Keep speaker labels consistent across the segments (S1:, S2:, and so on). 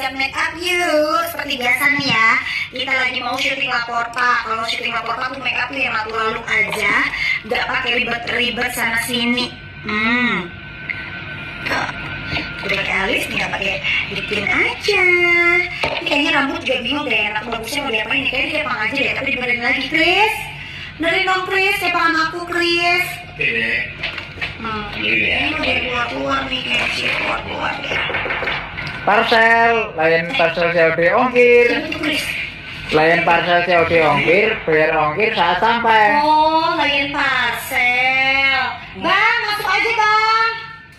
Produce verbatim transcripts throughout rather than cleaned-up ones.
S1: siap-siap make up yuk. Seperti biasa nih ya, kita lagi mau syuting lapor pak. Kalau syuting lapor pak tuh make up yang lalu-lalu aja, nggak pakai ribet-ribet sana sini. Hmm, udah pakai alis nih, nggak pakai lipin aja. Ini kayaknya rambut juga bingung deh, enak bagusnya mau diapain nih? Kayaknya dikepang aja deh, tapi dibenerin lagi. Chris, benerin dong Chris, kepangan aku Chris.
S2: Oke deh.
S1: Hmm, ini udah keluar-keluar nih, kayak sih keluar-keluar deh.
S2: Parcel, lain parcel C O D ongkir. Lain parcel C O D ongkir, bayar ongkir saat sampai.
S1: Oh, lain parcel. Bang, masuk aja bang.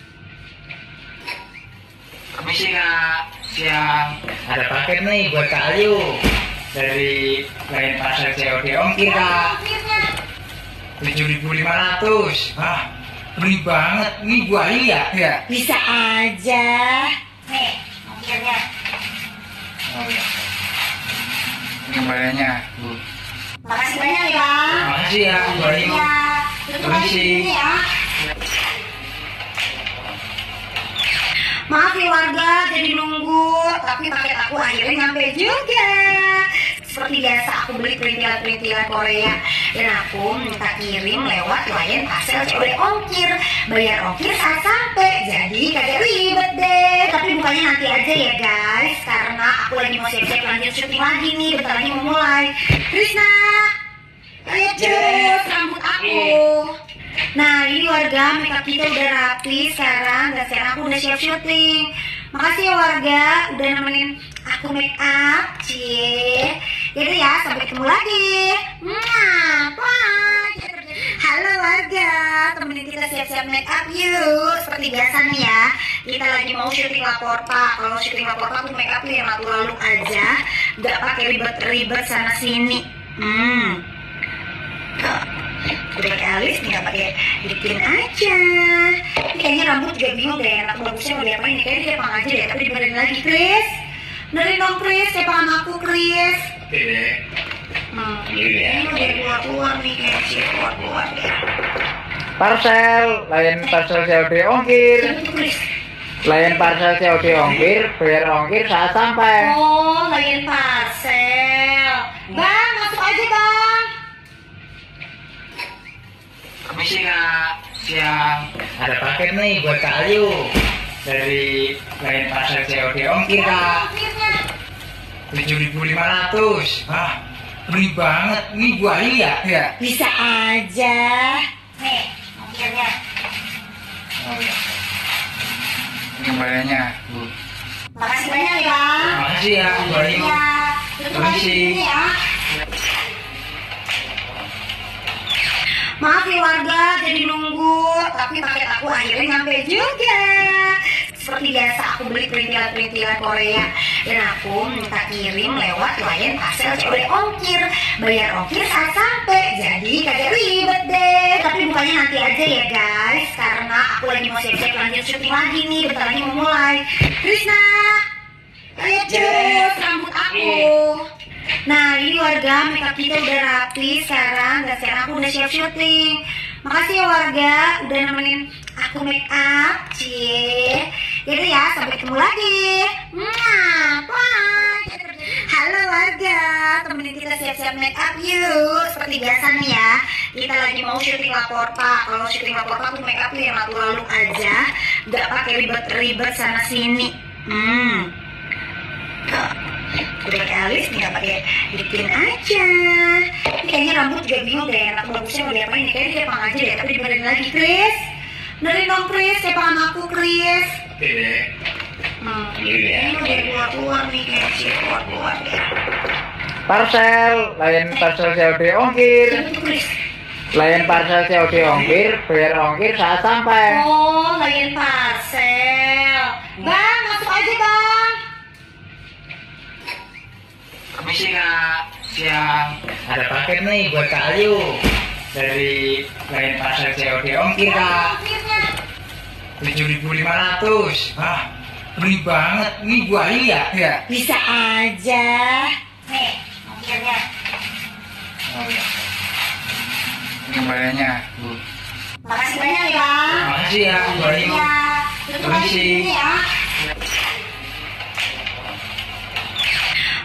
S2: Permisi kak, siang. Ada paket nih buat Kak Ayu dari lain parcel C O D ongkir kak. tujuh ribu lima ratus. Ah, beli banget. Ini Bu Ayu ya? Ya.
S1: Bisa aja. Nih, ongkirnya.
S2: Oh ya. Ini kembaliannya, Bu.
S1: Makasih banyak ya bang.
S2: Makasih ya Bu Ayu.
S1: Iya. Tutup lagi sini ya. Maaf ya warga, jadi nunggu. Tapi paket aku akhirnya nyampe juga. Seperti biasa aku beli perintilan-perintilan Korea. Dan aku minta kirim lewat layan parcel C O D ongkir. Bayar ongkir saat sampai. Jadi kagak ribet deh. Tapi bukannya nanti aja ya guys. Karena aku lagi mau siap-siap lanjut syuting lagi nih. Bentar lagi mau mulai. Krisna, ayo cus rambut aku. Nah ini warga, makeup kita udah rapi sekarang. Dan sekarang aku udah siap syuting. Makasih ya warga udah nemenin aku make up. Cie. Yaudah ya, sampai ketemu lagi. Nah, bye. Halo warga, temenin kita siap-siap make up yuk. Seperti biasa nih ya, kita lagi mau syuting lapor pak. Kalau syuting lapor pak tuh make up yang lalu-lalu aja, nggak pakai ribet-ribet sana sini. Hmm, udah pakai alis nih, nggak pakai lipin aja. Ini kayaknya rambut juga bingung deh, enak bagusnya mau diapain nih? Kayaknya dikepang aja deh, tapi dibenerin lagi. Chris, benerin dong Chris, kepangan aku Chris.
S2: Oke deh.
S1: Hmm, ini udah keluar-keluar nih, kayak sih keluar-keluar deh.
S2: Parcel, lain parcel C O D ongkir. Lain parcel C O D ongkir, bayar ongkir saat sampai.
S1: Oh, lain parcel. Bang, masuk aja bang.
S2: Permisi kak, siang. Ada paket nih buat Kak Ayu dari lain parcel C O D ongkir kak. tujuh ribu lima ratus. Ah, beli banget. Ini Bu Ayu ya? Ya.
S1: Bisa aja. Nih, ongkirnya.
S2: Oh ya. Ini kembaliannya, Bu.
S1: Makasih banyak ya bang.
S2: Makasih ya Bu Ayu.
S1: Iya. Tutup lagi sini ya. Maaf ya warga, jadi nunggu. Tapi paket aku akhirnya nyampe juga. Seperti biasa aku beli perintilan-perintilan Korea. Dan aku minta kirim lewat layan parcel C O D ongkir. Bayar ongkir saat sampai. Jadi kagak ribet deh. Tapi bukannya nanti aja ya guys. Karena aku lagi mau siap-siap lanjut syuting lagi nih. Bentar lagi mau mulai. Krisna, ayo cus rambut aku. Nah ini warga, makeup kita udah rapi sekarang. Dan sekarang aku udah siap syuting. Makasih ya warga udah nemenin aku make up. Cie. Yaudah ya, sampai ketemu lagi. Nah, bye. Halo warga, temenin kita siap-siap make up yuk. Seperti biasa nih ya, kita lagi mau syuting lapor pak. Kalau syuting lapor pak tuh make up yang lalu-lalu aja, nggak pakai ribet-ribet sana sini. Hmm, udah pakai alis nih, nggak pakai lipin aja. Ini kayaknya rambut juga bingung deh, enak bagusnya mau diapain nih? Kayaknya dikepang aja deh, tapi dibenerin lagi. Chris, benerin dong Chris, kepangan aku Chris.
S2: Oke deh.
S1: Hmm, ini udah keluar-keluar nih, kayak sih keluar-keluar deh.
S2: Parcel, lain parcel C O D ongkir. Lain parcel C O D ongkir, bayar ongkir saat sampai.
S1: Oh, lain parcel. Bang, masuk aja bang.
S2: Permisi kak, siang. Ada paket nih buat Kak Ayu dari lain parcel C O D ongkir kak. tujuh ribu lima ratus. Ah, beli banget. Ini Bu Ayu ya? Ya.
S1: Bisa aja. Nih, ongkirnya.
S2: Oh ya. Ini kembaliannya, Bu.
S1: Makasih banyak ya bang.
S2: Makasih ya Bu Ayu.
S1: Iya. Tutup lagi
S2: Permisi.
S1: sini ya.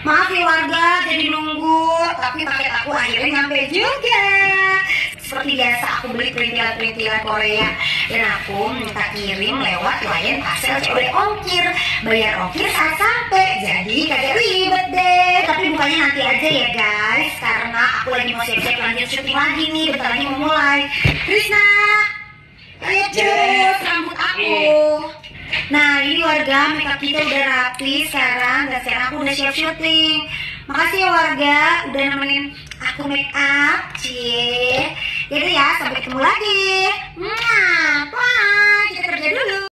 S1: Maaf ya warga, jadi nunggu, tapi paket aku akhirnya nyampe juga. Seperti biasa aku beli perintilan-perintilan Korea dan aku minta kirim lewat klien parcel C O D ongkir. Bayar ongkir saat sampai, jadi kagak ribet deh. Tapi bukannya nanti aja ya guys, karena aku lagi mau siap-siap lanjut syuting lagi nih, bentar lagi mau mulai. Krisna, ayo cus rambut aku. Nah ini warga, makeup kita udah rapi sekarang dan sekarang aku udah siap syuting. Makasih ya warga udah nemenin aku make up. Cie. Yaudah ya, sampai ketemu lagi. Mwah.